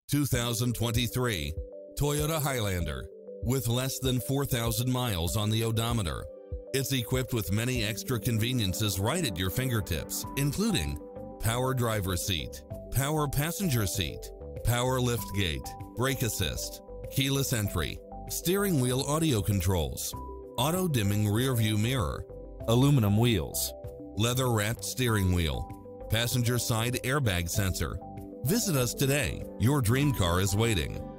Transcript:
2023 Toyota Highlander. With less than 4,000 miles on the odometer, it's equipped with many extra conveniences right at your fingertips, including power driver seat, power passenger seat, power liftgate, brake assist, keyless entry, steering wheel audio controls, auto-dimming rearview mirror, aluminum wheels, leather-wrapped steering wheel, passenger side airbag sensor. Visit us today. Your dream car is waiting.